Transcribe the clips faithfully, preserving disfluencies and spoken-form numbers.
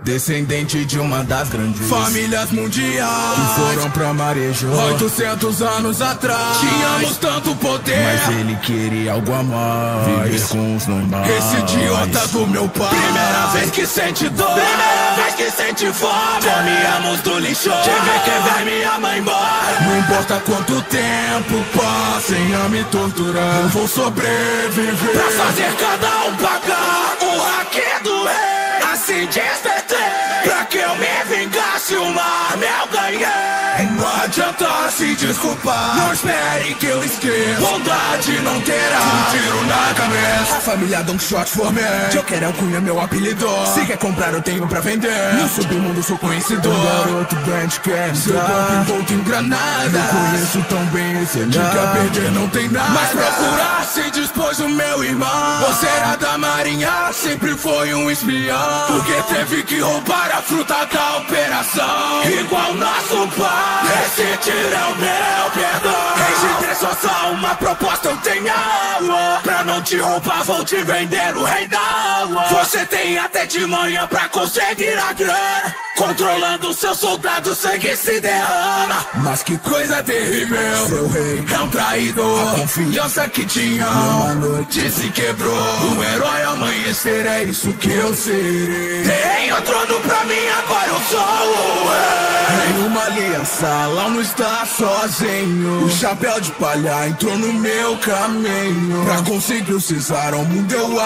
descendente de uma das grandes famílias mundiais que foram pra Marejó oitocentos anos atrás. Tínhamos tanto poder, mas ele queria algo a mais, viver com os normais. Esse idiota do meu pai, primeira vez que sente dor, primeira vez que sente fome, comíamos do lixo, tive que ver minha mãe embora. Não importa quanto tempo passem a me torturar, eu vou sobreviver pra fazer cada um pagar o hack do rei. Assim despertei pra que eu me vingasse, uma arma eu ganhei. Não adianta se desculpar, não espere que eu esqueça, bondade não terá. Um tiro na cabeça, a família Don Shot formei. Joker Alcunha meu apelido, se quer comprar eu tenho pra vender. No submundo sou conhecido, um garoto band quer seu corpo envolto em granada. Eu conheço tão bem esse olhar, que a perder não tem nada. Mas procurar se dispôs o meu irmão, você era da marinha, sempre foi um espião, porque teve que roubar a fruta da operação. Igual nosso pai, esse tiro é o meu perdão. Registrei só só uma proposta, eu tenho algo pra não te roubar, vou te vender o rei da alma. Você tem até de manhã pra conseguir a grana, controlando seu soldado, sangue se derrama. Mas que coisa terrível, seu rei é um traidor. A confiança que tinha uma noite se quebrou. Um herói ao amanhecer, é isso que eu serei. Tem o trono pra mim, agora eu sou o rei. Nenhuma aliança, lá não está sozinho. O chapéu de palha entrou no meu caminho. Pra conseguir o Cesar ao mundo eu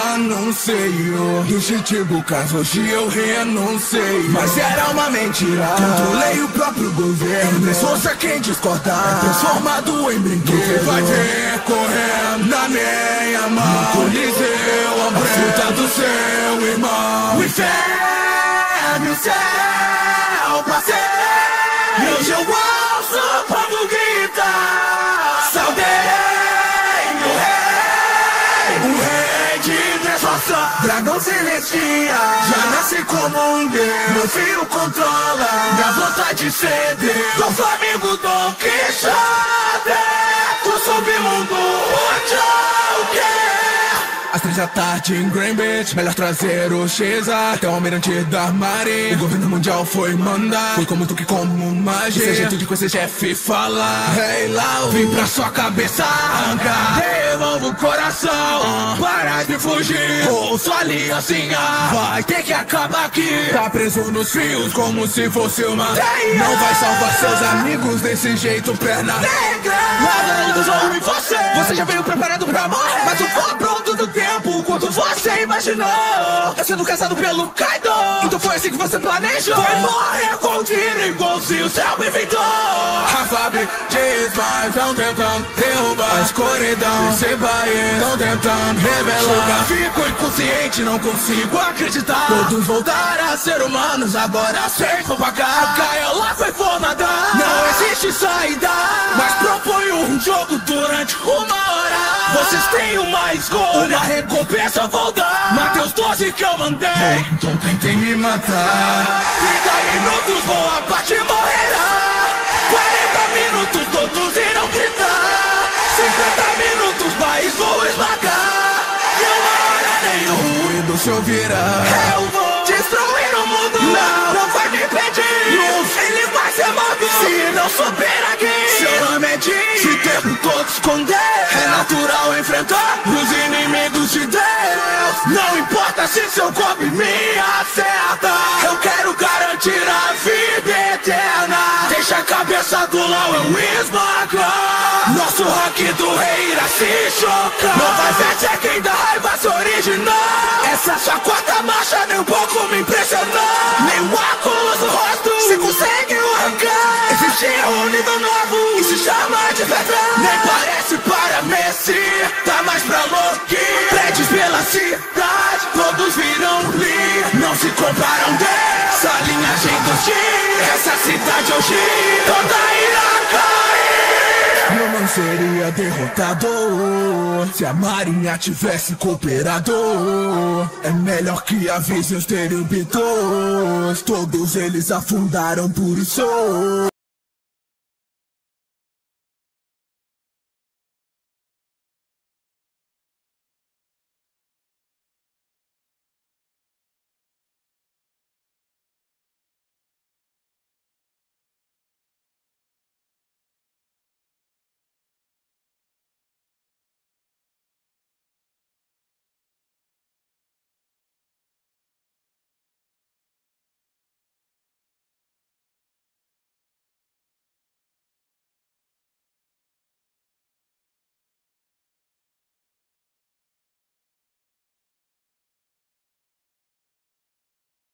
anuncio. Do Chichibucas hoje eu renunciei, mas era uma mentira, controlei o próprio governo. Força quem discordar, é transformado em brinquedo. Você vai ver correndo na minha mão, no Coliseu, a fruta do seu irmão. O inferno e o céu passei, e hoje eu ouço o povo gritar: saudei o rei, o rei de transformação. Dragão celestial, já nasci como um deus. Meu filho controla minha vontade de ceder. Do Flamengo Don Quixote, do submundo onde eu quero. Às três da tarde em Green Beach, melhor trazer o Xeza até o almirante da marinha. O governo mundial foi mandar, foi como tu que como magia. Esse jeito de com esse chefe falar, hey Lau, vim pra sua cabeça arrancar, devolva o coração, uh, para de fugir, ou sua aliancinha vai ter que acabar aqui. Tá preso nos fios como se fosse uma teia. Não vai salvar seus amigos desse jeito, perna negra. Nada ilusão em você, você já veio preparado pra morrer, mas o for pronto do tempo quanto você imaginou. Eu sendo caçado pelo Kaido, então foi assim que você planejou. Vai morrer com um tiro igualzinho o céu me inventou. A Fábio diz mais, tão tentando derrubar a escuridão. Perceba isso, tão tentando revelar. Fico inconsciente, não consigo acreditar. Todos voltaram a ser humanos, agora sem vão pagar. A Kaiola foi formada, não existe saída, mas proponho um jogo durante uma hora. Vocês têm uma escolha, uma recompensa vou dar. Matei os doze que eu mandei, então tentem me matar. trinta minutos vou abaixo e morrerá. quarenta minutos todos irão gritar. cinquenta minutos mais vou esmagar. E uma hora nem o ruído se ouvirá. Eu vou destruir o mundo, não, não vai me impedir. Ele vai ser morto se não souber aqui. Seu nome é Jin, se tempo todo esconder. É natural enfrentar os inimigos de Deus. Não importa se seu corpo me acerta, eu quero garantir a vida eterna. Deixa a cabeça do Lau eu esmagar. Nosso hack do rei irá se chocar. Não vai ver se é quem dá raiva se originar. Essa sua quarta marcha nem um pouco me impressionou. Nem o óculos no rosto se consegue arrancar. Existe um nível novo e se chama de pedra. Nem parece para Messi, tá mais pra Loki. Prédios pela cidade, todos viram li. Não se comparam dessa linhagem dos Jin. Essa cidade hoje toda irá cair. Eu não seria derrotado se a marinha tivesse cooperado. É melhor que avise os teribitos, todos eles afundaram por isso.